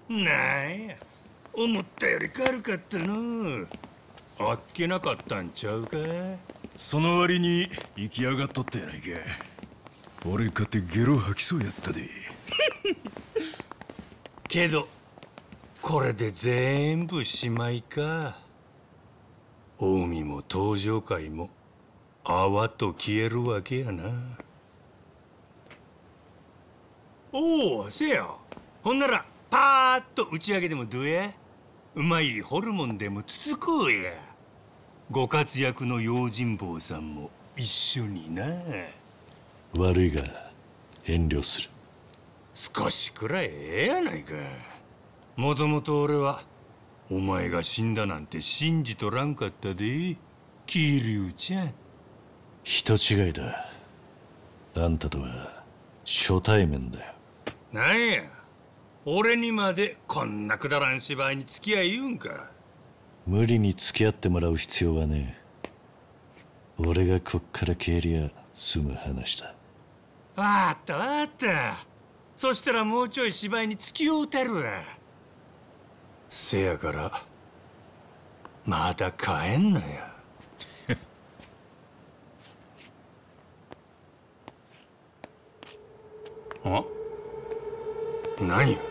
なんや、思ったより軽かったの。あっけなかったんちゃうか。 その割に行き上がっとったやないか。俺かてゲロ吐きそうやったで。 けどこれで全部しまいか。近江も登場界も泡と消えるわけやな。おお、せや。ほんならパーッと打ち上げでもどうや。うまいホルモンでもつつこうや。ご活躍の用心棒さんも一緒にな。 悪いが遠慮する。 少しくらいええやないか。もともと俺はお前が死んだなんて信じとらんかったで、桐生ちゃん。 人違いだ。あんたとは初対面だよ。 なんや、俺にまでこんなくだらん芝居に付き合い言うんか。 無理に付き合ってもらう必要はねえ。俺がこっから消えりゃ済む話だ。 わかったわかった。そしたらもうちょい芝居に付き合うたるわ。せやからまだ帰んなや。あ、なんや。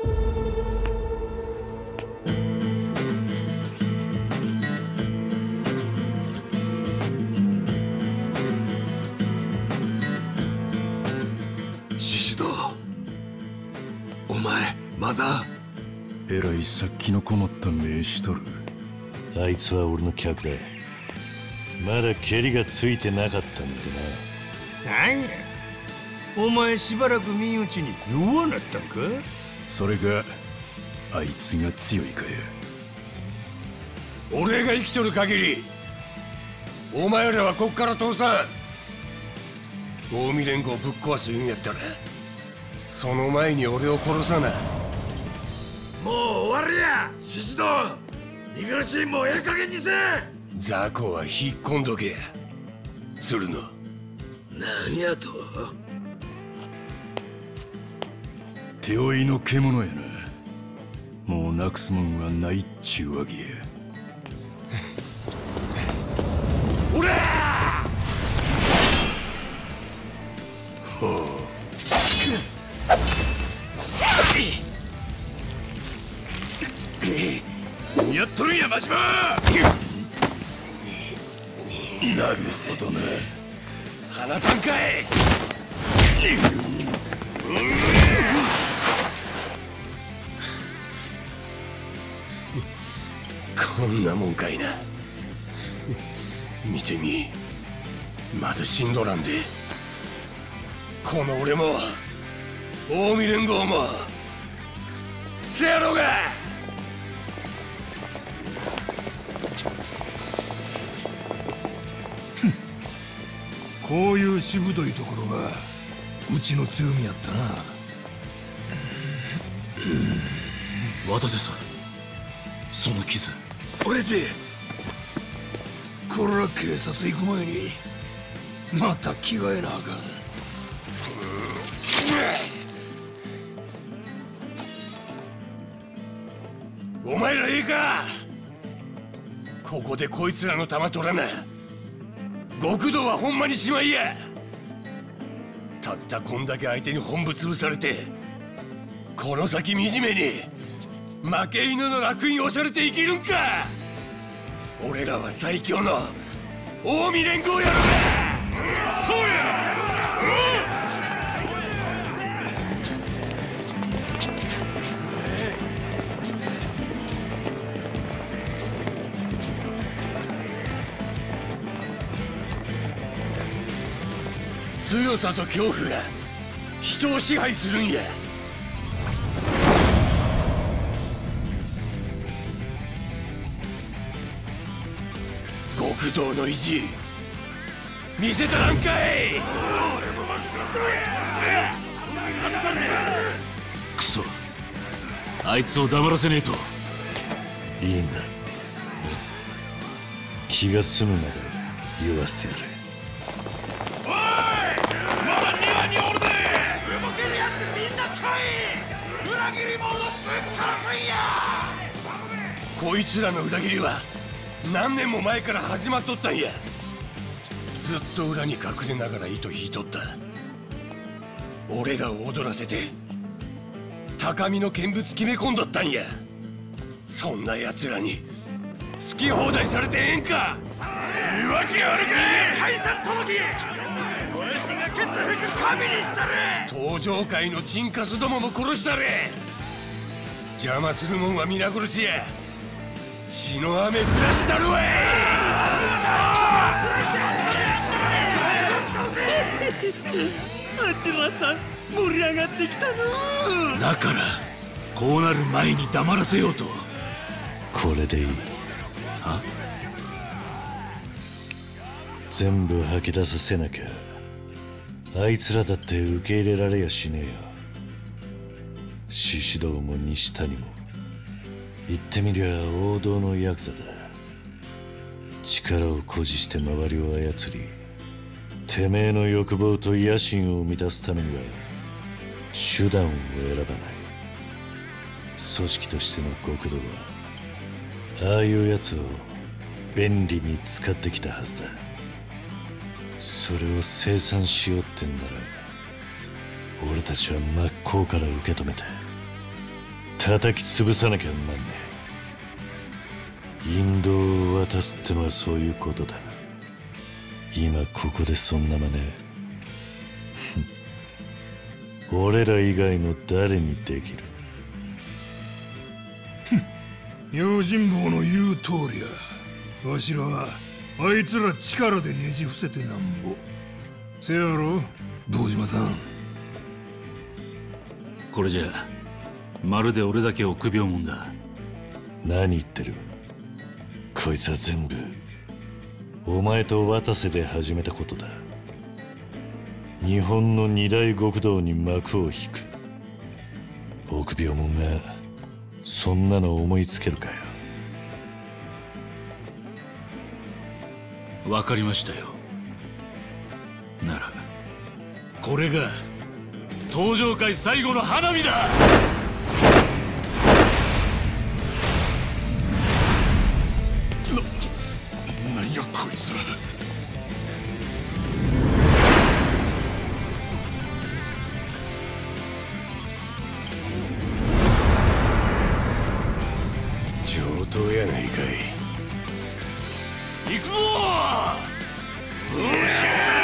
獅子堂、お前まだ。 えらい殺気のこもった目しとる。 あいつは俺の客だ。まだ蹴りがついてなかったんだなんや、お前しばらく見んうちに弱なったんか。 それがあいつが強いかや。 俺が生きとる限りお前らはこっから通さん。近江連合ぶっ壊す言うんやったらその前に俺を殺さな。もう終わりや獅子堂。五十嵐もうええ加減にせ。雑魚は引っ込んどけや。鶴野。何やと。 手負いの獣やな。もうなくすもんはないっちゅうわけや。 おらやっとるんや真島。なるほどな。 離さんかい。こんなもんかいな。見てみ、まだ死んどらんで。この俺も近江連合もせやろが。 こういうしぶといところがうちの強みやったな。 渡瀬さん、その傷。 親父、これは警察行く前にまた着替えなあかん。 お前らいいか。ここでこいつらの弾取らな。極道はほんまにしまいや。たったこんだけ相手に本部潰されてこの先惨めに負け犬の楽園押されて生きるんか。俺らは最強の近江連合やろが。そうや。強さと恐怖が人を支配するんや。極道の意地見せたらんかい。 クソ、あいつを黙らせねえと。 いいんだ。気が済むまで言わせてやれ。 おい、まだ庭におるで。動けるやつみんな来い。裏こいつらの裏切りは何年も前から始まっとったんや。ずっと裏に隠れながら糸引いとった。俺らを踊らせて高みの見物決め込んどったんや。そんな奴らに好き放題されてええんか。言い訳あるかい。解散届け。わしがケツ吹く神にしたれ。登場界のチンカスどもも殺したれ。邪魔するもんは皆殺しや。血の雨降らしたるわい。 八幡さん盛り上がってきたの。 だからこうなる前に黙らせようと。 これでいい。 は？ 全部吐き出させなきゃあいつらだって受け入れられやしねえよ。獅子堂も西谷も言ってみりゃ王道のヤクザだ。力を誇示して周りを操り、てめえの欲望と野心を満たすためには手段を選ばない。組織としての極道はああいうやつを便利に使ってきたはずだ。それを清算しようってんなら俺たちは真っ向から受け止めて叩き潰さなきゃなんねえ。引導を渡すってのはそういうことだ。今ここでそんな真似俺ら以外の誰にできる。 用心棒の言う通りや。わしらはあいつら力でねじ伏せてなんぼ。せやろ堂島さん。 これじゃまるで俺だけ臆病もんだ。 何言ってる。こいつは全部お前と渡瀬で始めたことだ。日本の二大極道に幕を引く。臆病者がそんなの思いつけるかよ。 わかりましたよ。ならこれが登場界最後の花火だ。 何やこいつら。 上等やないかい。 行くぞー。 よっしゃー。